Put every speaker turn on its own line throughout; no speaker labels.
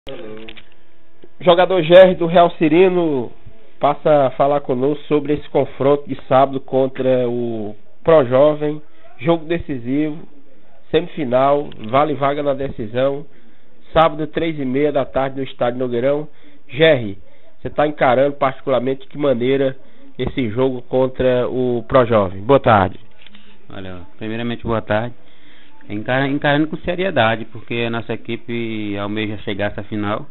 O jogador Gerry do Real Cirino passa a falar conosco sobre esse confronto de sábado contra o Pro Jovem, jogo decisivo, semifinal, vale vaga na decisão, sábado 3h30 da tarde no estádio Nogueirão. Gerry, você está encarando particularmente de que maneira esse jogo contra o Pro Jovem? Boa tarde.
Olha, primeiramente boa tarde. Encarando com seriedade, porque a nossa equipe almeja chegar a essa final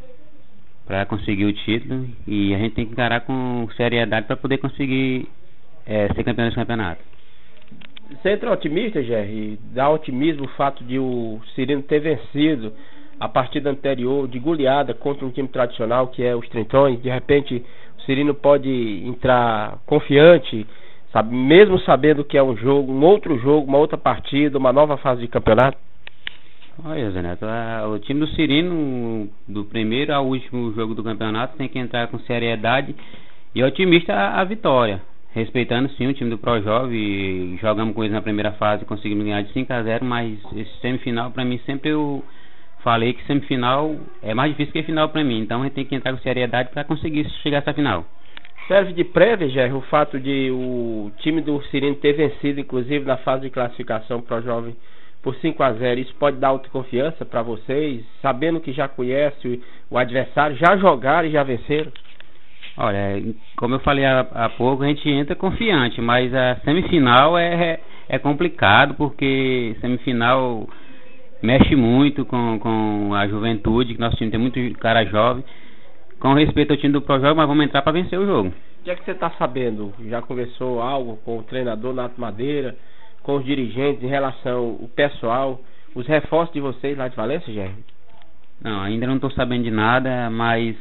para conseguir o título, e a gente tem que encarar com seriedade para poder conseguir ser campeão desse campeonato.
Você entra otimista, Gerry? Dá otimismo o fato de o Cirino ter vencido a partida anterior de goleada contra um time tradicional que é os Trintões. De repente o Cirino pode entrar confiante, sabe, mesmo sabendo que é um jogo, um outro jogo, uma outra partida, uma nova fase de campeonato?
Olha, Zé Neto, o time do Cirino, do primeiro ao último jogo do campeonato, tem que entrar com seriedade e otimista a vitória, respeitando sim o time do Pro Jovem. Jogamos com eles na primeira fase, conseguimos ganhar de 5-0, mas esse semifinal, para mim, sempre eu falei que semifinal é mais difícil que final para mim, então a gente tem que entrar com seriedade para conseguir chegar a essa final.
Serve de prévia, Gerry, o fato de o time do Cirino ter vencido, inclusive na fase de classificação Pro Jovem, por 5-0, isso pode dar autoconfiança para vocês, sabendo que já conhece o adversário, já jogaram e já venceram?
Olha, como eu falei há pouco, a gente entra confiante, mas a semifinal é complicado, porque semifinal mexe muito com a juventude, que nosso time tem muito cara jovem. Com respeito ao time do Pro Jovem, mas vamos entrar para vencer o jogo.
O que é que você está sabendo? Já conversou algo com o treinador Nato Madeira, com os dirigentes em relação ao pessoal, os reforços de vocês lá de Valência, Gerry?
Não, ainda não estou sabendo de nada, mas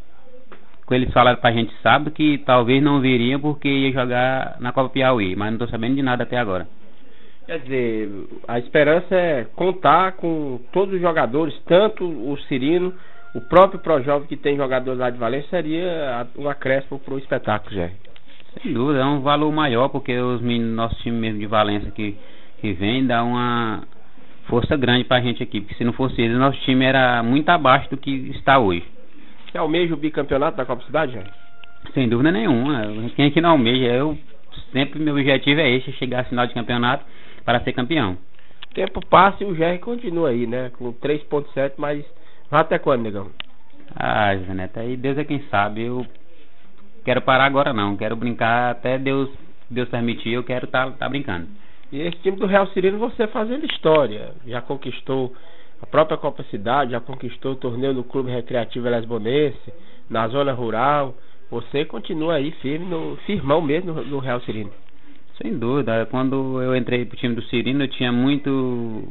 com eles falaram pra gente sábado que talvez não viriam porque ia jogar na Copa Piauí, mas não estou sabendo de nada até agora.
Quer dizer, a esperança é contar com todos os jogadores, tanto o Cirino, o próprio Pro Jovem que tem jogadores lá de Valência, seria um acréscimo para o espetáculo, Gerry.
Sem dúvida, é um valor maior, porque os meninos, nosso time mesmo de Valência que vem, dá uma força grande pra gente aqui, porque se não fosse eles, nosso time era muito abaixo do que está hoje.
Você almeja o bicampeonato da Copa Cidade, Gerry?
Sem dúvida nenhuma, quem aqui não almeja, meu objetivo é esse, chegar à final de campeonato para ser campeão.
O tempo passa e o Gerry continua aí, né, com 3.7, mas vai até quando, negão?
Ah, Zé Neto, aí Deus é quem sabe. Eu quero parar agora não, quero brincar até Deus permitir, eu quero tá brincando.
E esse time do Real Cirino, você fazendo história, já conquistou a própria Copa Cidade, já conquistou o torneio do Clube Recreativo Lesbonense, na zona rural. Você continua aí firmão mesmo no Real Cirino.
Sem dúvida, quando eu entrei pro time do Cirino eu tinha muito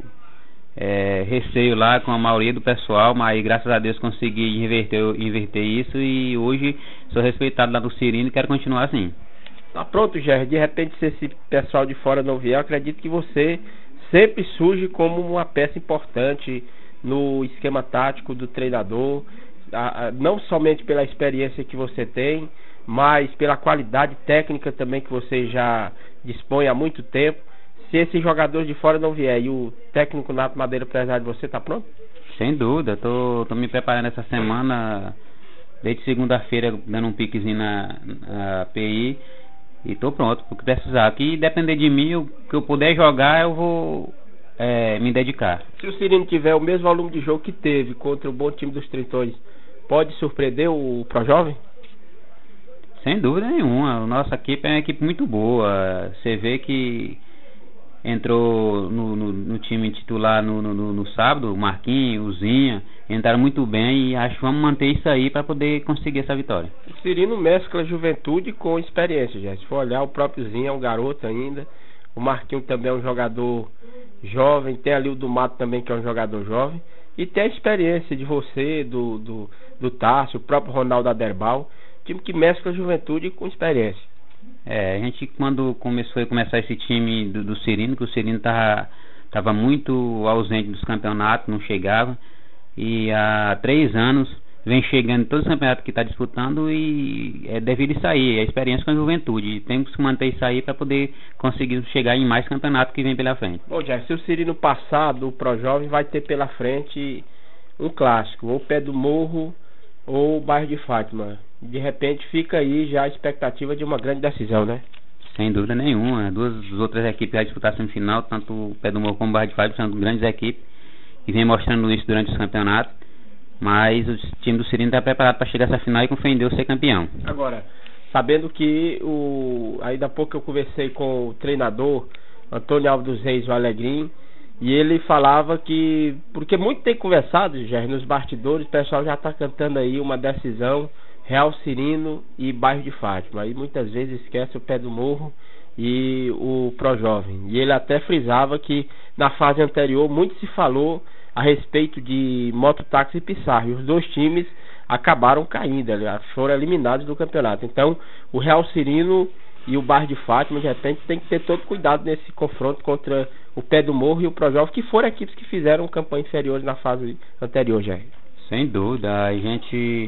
receio lá com a maioria do pessoal, mas graças a Deus consegui inverter isso, e hoje sou respeitado lá no Cirino e quero continuar assim.
Tá pronto, Gerry. De repente, se esse pessoal de fora não vier, eu acredito que você sempre surge como uma peça importante no esquema tático do treinador, não somente pela experiência que você tem, mas pela qualidade técnica também que você já dispõe há muito tempo. Se esses jogadores de fora não vier e o técnico Nato Madeira precisar de você, tá pronto? Sem
dúvida, tô me preparando essa semana, desde segunda-feira, dando um piquezinho na PI, e tô pronto porque precisar. Aqui, depender de mim, o que eu puder jogar, eu vou me dedicar.
Se o Cirino tiver o mesmo volume de jogo que teve contra o bom time dos Trintões, pode surpreender o Pro Jovem?
Sem dúvida nenhuma, a nossa equipe é uma equipe muito boa. Você vê que entrou no time titular no sábado, o Marquinhos, o Zinha, entraram muito bem, e acho que vamos manter isso aí para poder conseguir essa vitória.
O Cirino mescla juventude com experiência, já. Se for olhar, o próprio Zinha é um garoto ainda, o Marquinhos também é um jogador jovem, tem ali o do Mato também, que é um jogador jovem, e tem a experiência de você, do Tássio, o próprio Ronaldo Aderbal, time que mescla juventude com experiência.
A gente, quando começar esse time do Cirino, que o Cirino tava muito ausente dos campeonatos, não chegava, e há 3 anos vem chegando em todos os campeonatos que está disputando, e é devido isso aí, a experiência com a juventude. Temos que manter isso aí para poder conseguir chegar em mais campeonatos que vem pela frente.
Bom, já, se o Cirino passar do Pro Jovem, vai ter pela frente um clássico, ou Pé do Morro ou Bairro de Fátima. De repente fica aí já a expectativa de uma grande decisão, né?
Sem dúvida nenhuma. Duas outras equipes já disputaram a semifinal, tanto o Pé do Morro como o Bairro de Fátima, são grandes equipes e vem mostrando isso durante os campeonatos. Mas o time do Cirino está preparado para chegar a essa final e com fé em Deus ser campeão.
Agora, sabendo que ainda há pouco eu conversei com o treinador Antônio Alves dos Reis, o Alegrim, e ele falava que, porque muito tem conversado, já nos bastidores, o pessoal já está cantando aí uma decisão Real Cirino e Bairro de Fátima, aí muitas vezes esquece o Pé do Morro e o Pro Jovem, e ele até frisava que na fase anterior muito se falou a respeito de mototáxi e Pissarro, e os dois times acabaram caindo, foram eliminados do campeonato. Então o Real Cirino e o Bairro de Fátima de repente tem que ter todo cuidado nesse confronto contra o Pé do Morro e o Pro Jovem, que foram equipes que fizeram campanha inferior na fase anterior, já.
Sem dúvida, a gente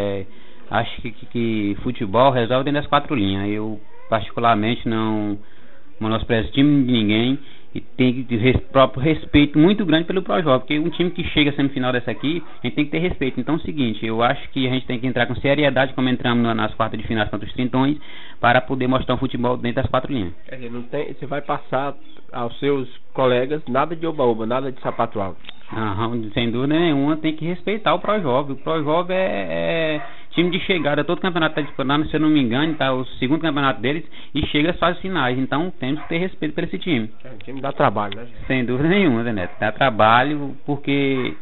acho que futebol resolve dentro das quatro linhas. Eu particularmente não menosprezo time de ninguém e tem que ter próprio respeito muito grande pelo Pro Jovem, porque um time que chega a semifinal dessa aqui, a gente tem que ter respeito. Então é o seguinte, eu acho que a gente tem que entrar com seriedade, como entramos nas quartas de final contra os Trintões, para poder mostrar um futebol dentro das quatro linhas.
Quer dizer, não tem, você vai passar aos seus colegas nada de oba-oba, nada de sapato alto.
Sem dúvida nenhuma, tem que respeitar o Pro Jovem. O Pro Jovem é time de chegada, todo campeonato está disputando, se eu não me engano, está o segundo campeonato deles e chega às fases finais. Então temos que ter respeito por esse time.
O time dá trabalho, né, gente?
Sem dúvida nenhuma, Zé Neto. Dá trabalho porque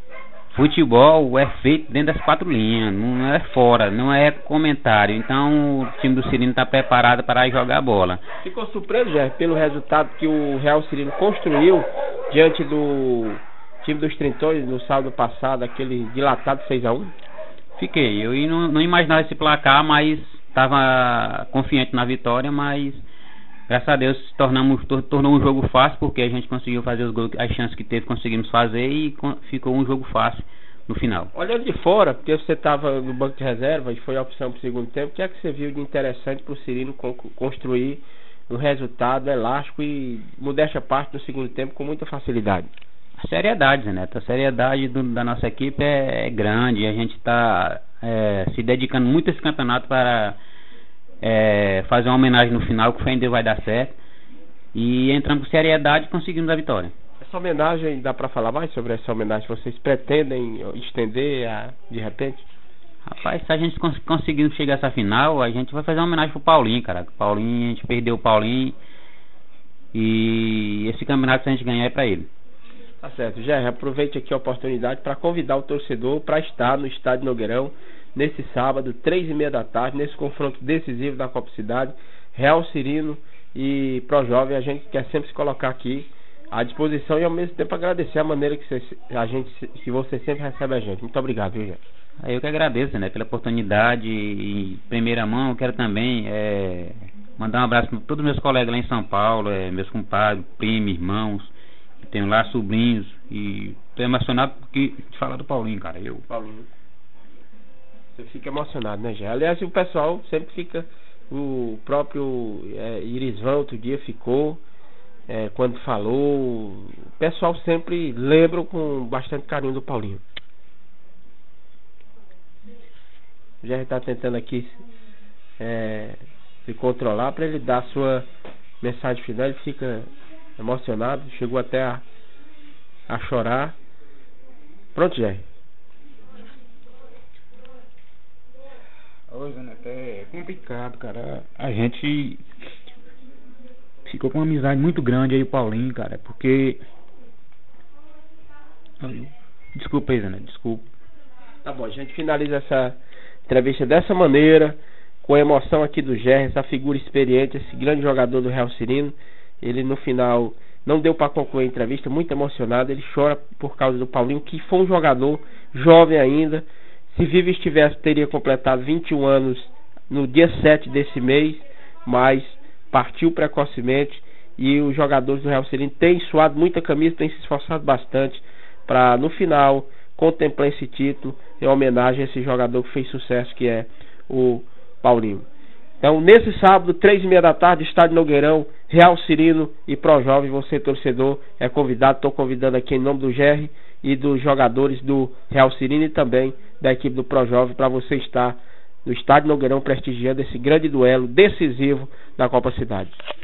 futebol é feito dentro das quatro linhas, não é fora, não é comentário. Então o time do Cirino está preparado para jogar a bola.
Ficou surpreso, Jair, pelo resultado que o Real Cirino construiu diante do time dos Trintões no sábado passado, aquele dilatado 6-1?
Fiquei, eu não imaginava esse placar, mas estava confiante na vitória, mas graças a Deus tornou um jogo fácil, porque a gente conseguiu fazer os gols, as chances que teve conseguimos fazer e ficou um jogo fácil no final.
Olhando de fora, porque você estava no banco de reserva e foi a opção para o segundo tempo, o que é que você viu de interessante para o Cirino construir um resultado elástico e, modéstia à parte, no segundo tempo com muita facilidade?
A seriedade, Zé Neto. A seriedade da nossa equipe é grande. A gente está se dedicando muito a esse campeonato para fazer uma homenagem no final, que ainda vai dar certo. E entramos com seriedade e conseguimos a vitória.
Essa homenagem, dá para falar mais sobre essa homenagem? Vocês pretendem estender de repente?
Rapaz, se a gente conseguir chegar a essa final, a gente vai fazer uma homenagem pro Paulinho, cara. Paulinho, a gente perdeu o Paulinho. E esse campeonato, se a gente ganhar, é para ele.
Tá certo, Jair, aproveite aqui a oportunidade para convidar o torcedor para estar no Estádio Nogueirão nesse sábado, 3h30 da tarde, nesse confronto decisivo da Copa Cidade, Real Cirino e Pro Jovem. A gente quer sempre se colocar aqui à disposição e ao mesmo tempo agradecer a maneira que você sempre recebe a gente. Muito obrigado, viu, Jair?
Eu que agradeço, né, pela oportunidade. Em primeira mão, eu quero também mandar um abraço para todos os meus colegas lá em São Paulo, meus compadres, primos, irmãos. Tenho lá sobrinhos e tô emocionado porque de falar do Paulinho, cara.
Paulinho. Você fica emocionado, né, Jair? Aliás, o pessoal sempre fica. O próprio Irisvan outro dia ficou quando falou. O pessoal sempre lembra com bastante carinho do Paulinho. O Jair está tentando aqui se controlar para ele dar a sua mensagem final. Ele fica emocionado, chegou até a chorar. Pronto, Jair.
Hoje, né, é complicado, cara. A gente ficou com uma amizade muito grande aí, o Paulinho, cara, porque... Desculpa aí, Zé, desculpa.
Tá bom, a gente finaliza essa entrevista dessa maneira, com a emoção aqui do Jair, essa figura experiente, esse grande jogador do Real Cirino. Ele no final não deu para concluir a entrevista, muito emocionado. Ele chora por causa do Paulinho, que foi um jogador jovem ainda. Se vivo estivesse, teria completado 21 anos no dia 7 desse mês, mas partiu precocemente. E os jogadores do Real Cirino têm suado muita camisa, têm se esforçado bastante para no final contemplar esse título em homenagem a esse jogador que fez sucesso, que é o Paulinho. Então, nesse sábado, 3h30 da tarde, Estádio Nogueirão, Real Cirino e Pro Jovem. Você, torcedor, é convidado. Estou convidando aqui em nome do GR e dos jogadores do Real Cirino e também da equipe do ProJovem, para você estar no Estádio Nogueirão prestigiando esse grande duelo decisivo da Copa Cidade.